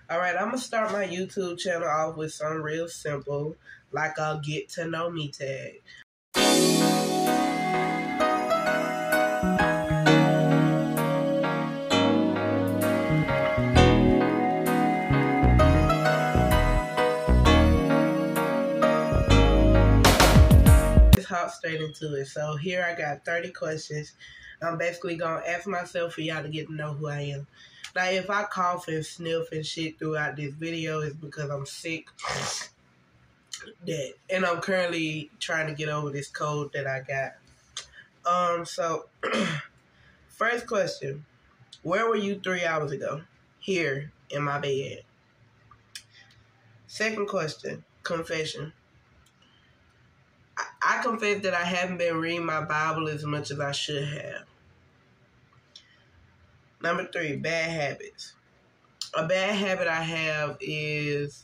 Alright, I'm going to start my YouTube channel off with something real simple, like a get to know me tag. Let's hop straight into it. So here I got 30 questions. I'm basically going to ask myself for y'all to get to know who I am. Like, if I cough and sniff and shit throughout this video, it's because I'm sick. And I'm currently trying to get over this cold that I got. So, first question. Where were you 3 hours ago? Here, in my bed. Second question. Confession. I confess that I haven't been reading my Bible as much as I should have. Number 3, bad habits. A bad habit I have is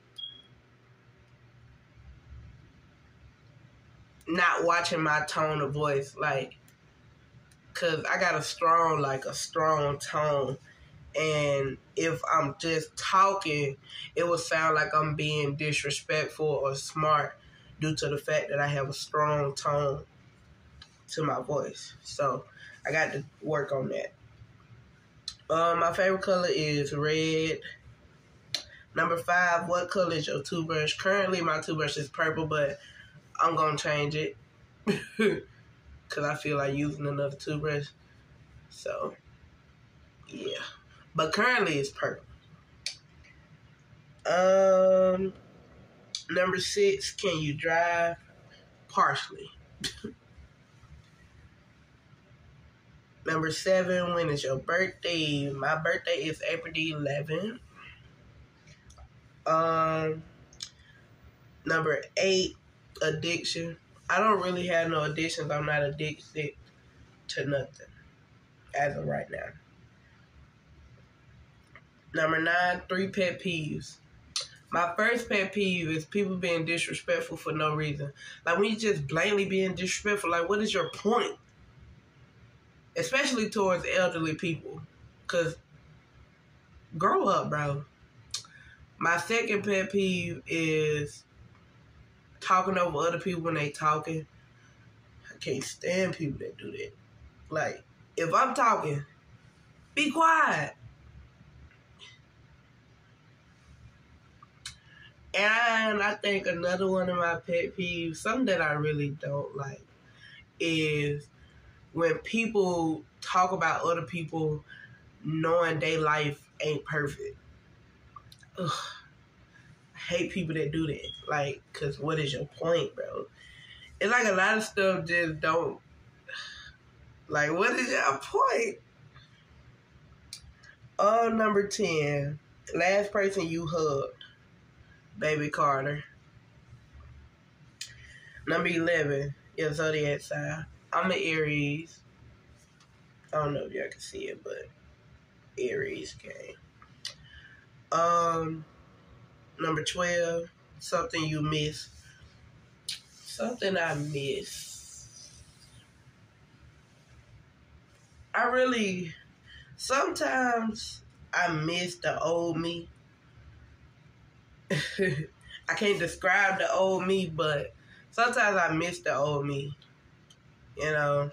not watching my tone of voice, like, cause I got a strong tone, and if I'm just talking, it will sound like I'm being disrespectful or smart due to the fact that I have a strong tone to my voice. So I got to work on that. My favorite color is red. Number 5, what color is your toothbrush? Currently, my toothbrush is purple, but I'm going to change it because I feel like using another toothbrush. So, yeah. But currently, it's purple. Number 6, can you drive? Partially. Number 7, when is your birthday? My birthday is April the 11th. Number 8, addiction. I don't really have no addictions. I'm not addicted to nothing as of right now. Number 9, 3 pet peeves. My first pet peeve is people being disrespectful for no reason. Like, when you just blatantly being disrespectful, like, what is your point? Especially towards elderly people. Because, grow up, bro. My second pet peeve is talking over other people when they talking. I can't stand people that do that. Like, if I'm talking, be quiet. And I think another one of my pet peeves, something that I really don't like, is when people talk about other people knowing their life ain't perfect. Ugh. I hate people that do that. Like, because what is your point, bro? It's like a lot of stuff just don't... Like, what is your point? Number 10. Last person you hugged. Baby Carter. Number 11. Your zodiac sign. I'm an Aries. I don't know if y'all can see it, but Aries game. Number 12. Something you miss. Something I miss. Sometimes I miss the old me. I can't describe the old me, but sometimes I miss the old me. You know?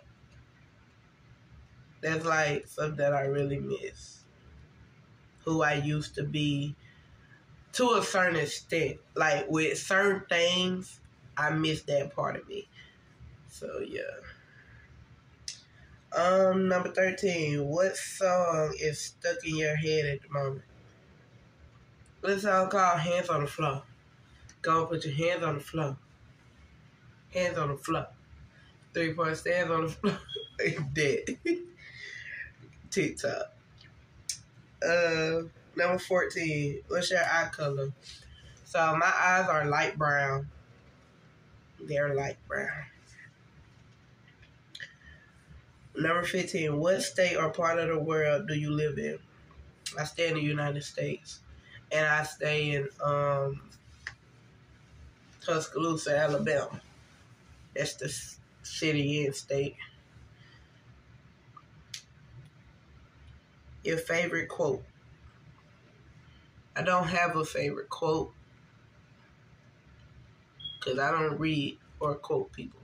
That's like something that I really miss. Who I used to be to a certain extent. Like, with certain things, I miss that part of me. So, yeah. Number 13. What song is stuck in your head at the moment? This song called Hands on the Floor. Go and put your hands on the floor. Hands on the floor. 3-point stands on the floor. Dead. TikTok. Number 14. What's your eye color? So my eyes are light brown. They're light brown. Number 15. What state or part of the world do you live in? I stay in the United States. And I stay in Tuscaloosa, Alabama. That's the city and state. Your favorite quote? I don't have a favorite quote because I don't read or quote people.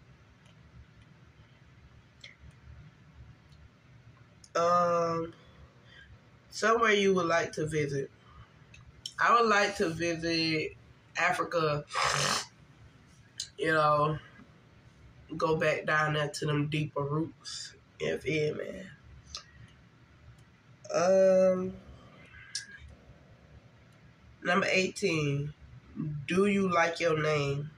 Somewhere you would like to visit. I would like to visit Africa, you know, go back down there to them deeper roots. Yeah, man. Number 18. Do you like your name?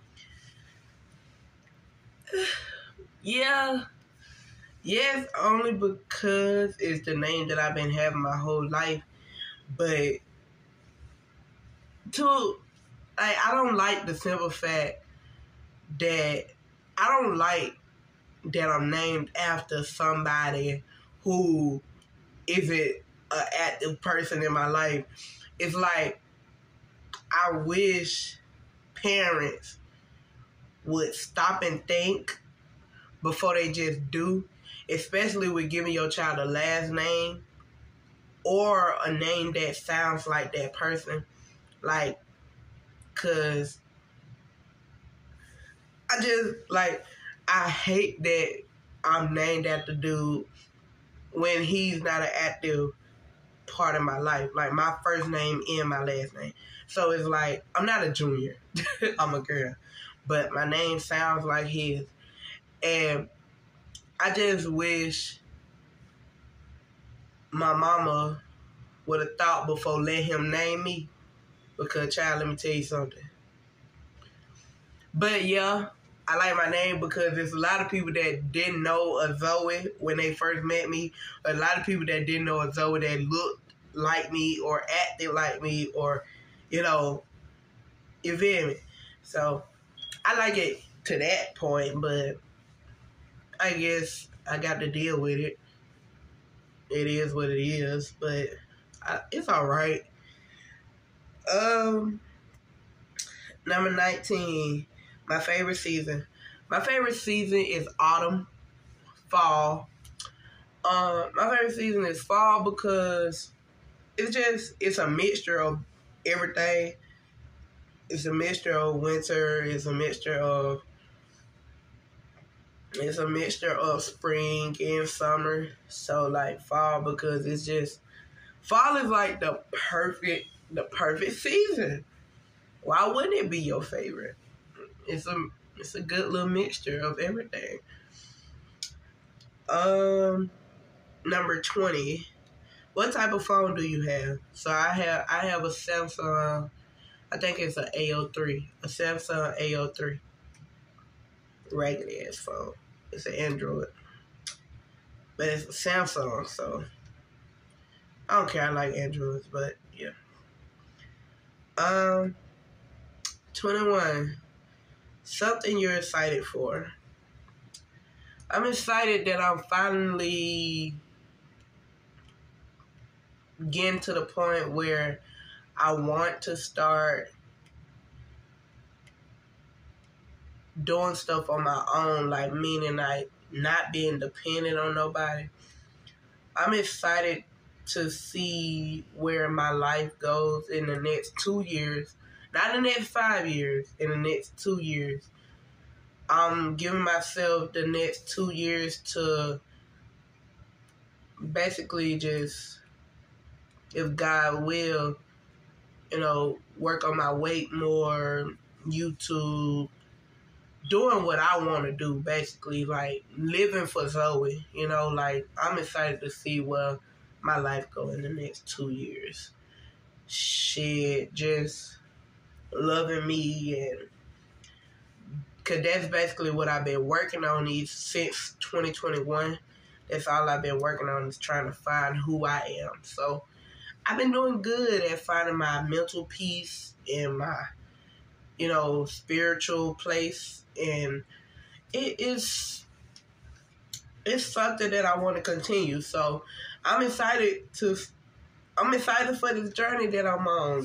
Yeah. Yes, only because it's the name that I've been having my whole life. But I don't like the simple fact that I don't like that I'm named after somebody who isn't an active person in my life. It's like I wish parents would stop and think before they just do, especially with giving your child a last name or a name that sounds like that person. Like, cause I hate that I'm named after dude when he's not an active part of my life. Like, my first name and my last name. So it's like, I'm not a junior. I'm a girl. But my name sounds like his. And I just wish my mama would have thought before letting him name me. Because, child, let me tell you something. But, yeah, I like my name because there's a lot of people that didn't know a Zoe when they first met me. A lot of people that didn't know a Zoe that looked like me or acted like me or, you feel me? So, I like it to that point, but I guess I got to deal with it. It is what it is, but it's all right. Number 19, my favorite season. My favorite season is autumn, fall. My favorite season is fall because it's a mixture of everything. It's a mixture of winter. It's a mixture of spring and summer. So like fall because fall is like the perfect season. Why wouldn't it be your favorite? It's a good little mixture of everything. Number 20. What type of phone do you have? So I have a Samsung. I think it's an A03. A Samsung A03. Regular ass phone. It's an Android. But it's a Samsung, so I don't care. I like Androids, but yeah. 21. Something you're excited for. I'm excited that I'm finally getting to the point where I want to start doing stuff on my own, like meaning like not being dependent on nobody. I'm excited to see where my life goes in the next 2 years. Not the next 5 years, in the next 2 years. I'm giving myself the next 2 years to basically just, if God will, work on my weight more, YouTube, doing what I want to do, basically, like living for Zoe, like I'm excited to see where my life go in the next 2 years. Shit, just loving me, and because that's basically what I've been working on since 2021. That's all I've been working on is trying to find who I am. So I've been doing good at finding my mental peace and my, spiritual place. And it's something that I want to continue. So I'm excited for this journey that I'm on.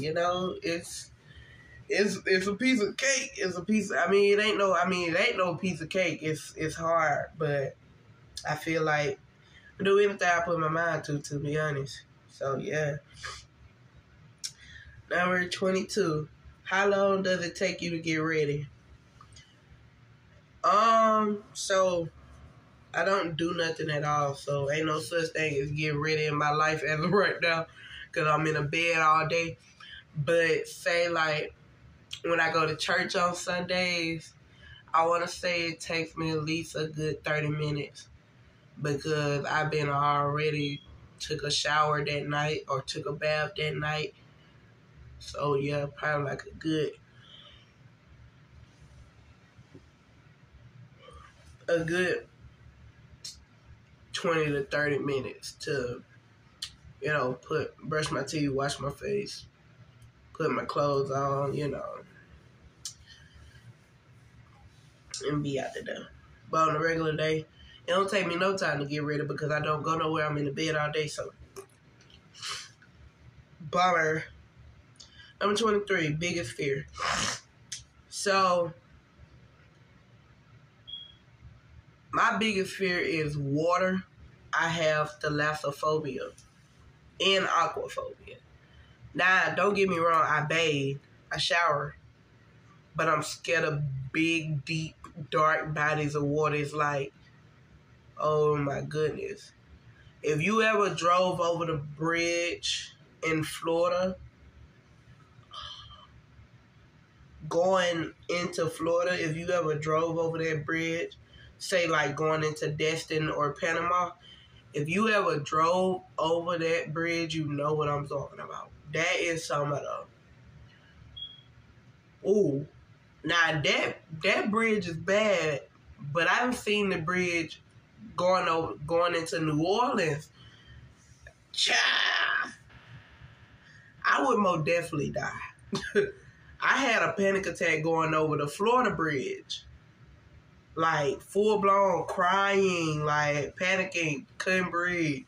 It's a piece of cake. It ain't no piece of cake. It's hard, but I feel like I do anything I put my mind to be honest. So yeah. Number 22. How long does it take you to get ready? So I don't do nothing at all, so ain't no such thing as getting ready in my life as of right now, because I'm in a bed all day. But say like when I go to church on Sundays, I want to say it takes me at least a good 30 minutes, because I've been already took a shower that night or took a bath that night. So yeah, probably like a good 20 to 30 minutes to, brush my teeth, wash my face, put my clothes on, and be out the door. But on a regular day, it don't take me no time to get ready because I don't go nowhere. I'm in the bed all day, so. Bummer. Number 23, biggest fear. So, my biggest fear is water. I have thalassophobia and aquaphobia. Now, don't get me wrong, I bathe, I shower, but I'm scared of big, deep, dark bodies of water. It's like, oh my goodness. If you ever drove over the bridge in Florida, going into Florida, if you ever drove over that bridge, say like going into Destin or Panama, if you ever drove over that bridge, you know what I'm talking about. That is some of the... Ooh. Now, that bridge is bad, but I've seen the bridge going into New Orleans. I would most definitely die. I had a panic attack going over the Florida bridge. Like, full-blown crying, like, panicking, couldn't breathe.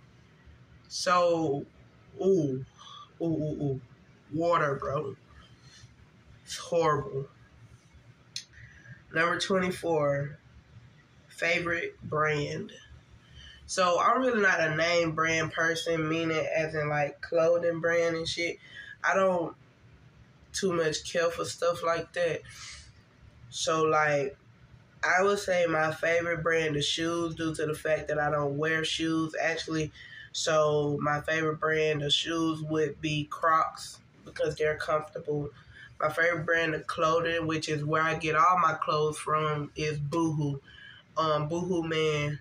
So, ooh. Water, bro. It's horrible. Number 24, favorite brand. So, I'm really not a name brand person, meaning as in, like, clothing brand and shit. I don't too much care for stuff like that. So, like, I would say my favorite brand is shoes due to the fact that I don't wear shoes, actually. So, my favorite brand of shoes would be Crocs because they're comfortable. My favorite brand of clothing, which is where I get all my clothes from, is Boohoo. Boohoo, man,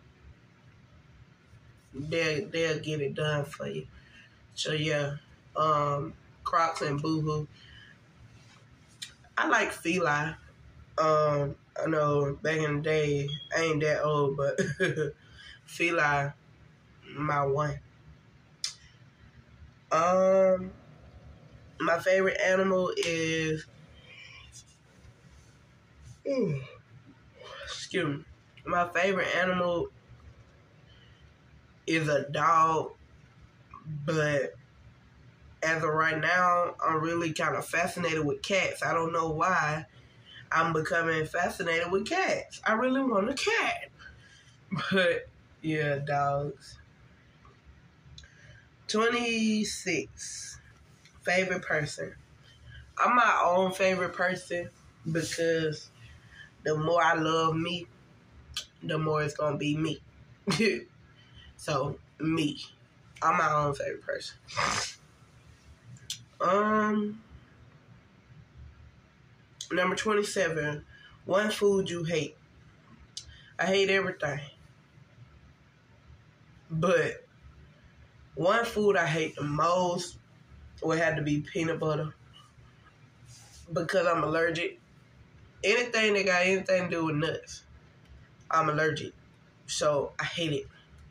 they'll get it done for you. So, yeah, Crocs and Boohoo. I like Fila. I know back in the day, I ain't that old, but Fila, my one. My favorite animal is... excuse me. My favorite animal is a dog, but as of right now, I'm really kind of fascinated with cats. I don't know why I'm becoming fascinated with cats. I really want a cat. But, yeah, dogs. 26. Favorite person. I'm my own favorite person because the more I love me, the more it's going to be me. So, me. I'm my own favorite person. Number 27. One food you hate. I hate everything. But one food I hate the most would have to be peanut butter. Because I'm allergic. Anything that got anything to do with nuts, I'm allergic. So, I hate it.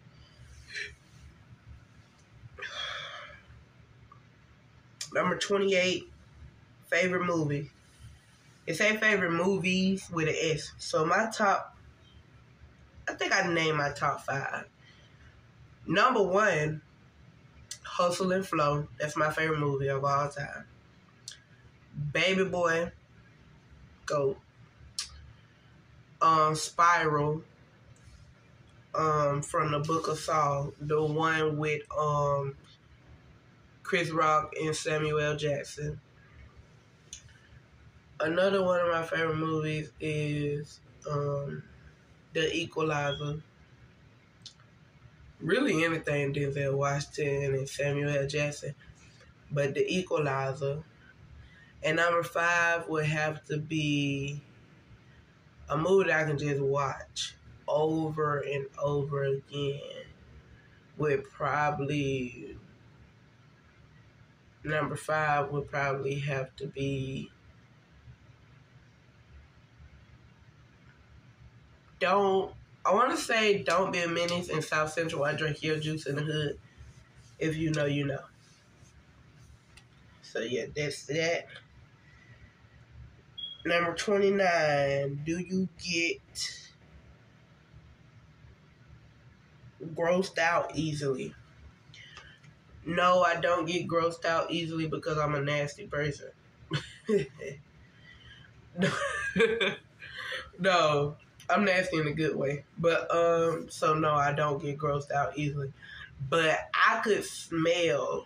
Number 28, favorite movie. It say favorite movies with an S. So my top, I think I named my top 5. Number 1, Hustle and Flow. That's my favorite movie of all time. Baby Boy, GOAT. Spiral, from the Book of Saul. The one with, Chris Rock and Samuel L. Jackson. Another one of my favorite movies is The Equalizer. Really anything Denzel Washington and Samuel L. Jackson. But The Equalizer. And number 5 would have to be a movie that I can just watch over and over again. Would probably... Number 5 would probably have to be... I want to say Don't Be a Menace in South Central. I drink your juice in the hood. If you know, you know. So yeah, that's that. Number 29. Do you get grossed out easily? No, I don't get grossed out easily because I'm a nasty person. No, I'm nasty in a good way. But, so no, I don't get grossed out easily. But I could smell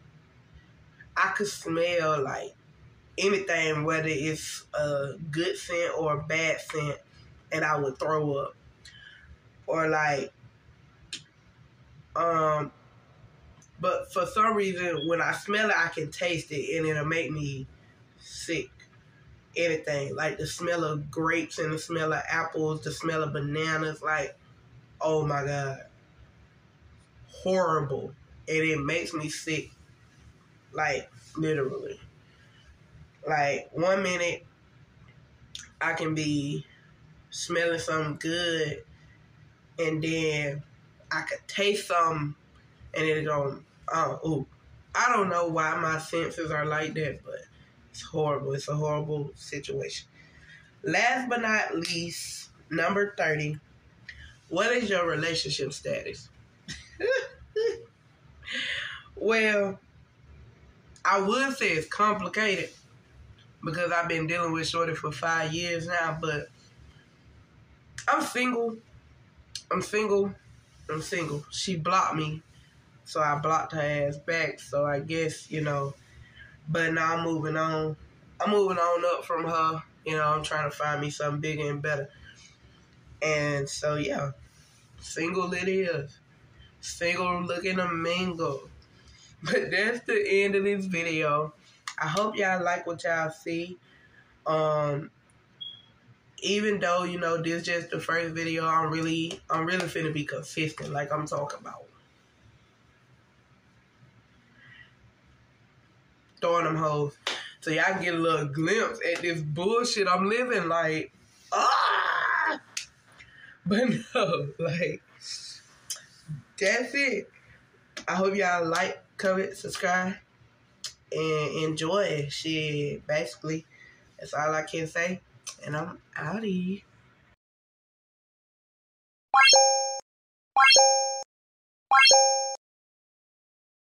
like anything, whether it's a good scent or a bad scent, and I would throw up. Or like, but for some reason, when I smell it, I can taste it, and it'll make me sick. Anything. Like the smell of grapes and the smell of apples, the smell of bananas, like, oh my God. Horrible. And it makes me sick. Like, literally. Like, 1 minute, I can be smelling something good, and then I could taste something, and it'll go, ooh. I don't know why my senses are like that, but it's horrible. It's a horrible situation. Last but not least, number 30. What is your relationship status? Well, I would say it's complicated because I've been dealing with Shorty for 5 years now, but I'm single. She blocked me, so I blocked her ass back. So I guess, but now I'm moving on. I'm moving on up from her. I'm trying to find me something bigger and better. And so, yeah, single it is. Single looking to mingle. But that's the end of this video. I hope y'all like what y'all see. Even though, this is just the first video, I'm really finna be consistent like I'm talking about. Throwing them hoes. So y'all can get a little glimpse at this bullshit I'm living like. But no, like, that's it. I hope y'all like, comment, subscribe, and enjoy. Shit, basically, that's all I can say. And I'm outie.